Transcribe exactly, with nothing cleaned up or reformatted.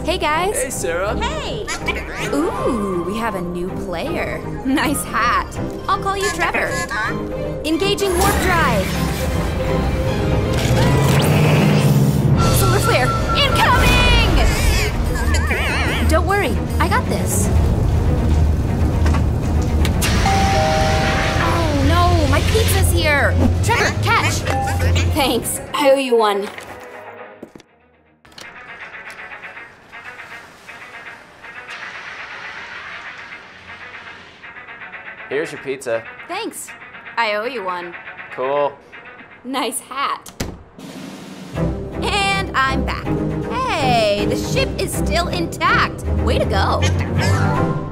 Hey guys. Hey, Sarah. Hey! Ooh, we have a new player. Nice hat. I'll call you Trevor. Engaging warp drive. Solar flare incoming! Don't worry, I got this. Oh no, my pizza's here. Trevor, catch. Thanks, I owe you one. Here's your pizza. Thanks, I owe you one. Cool. Nice hat. And I'm back. Hey, the ship is still intact. Way to go.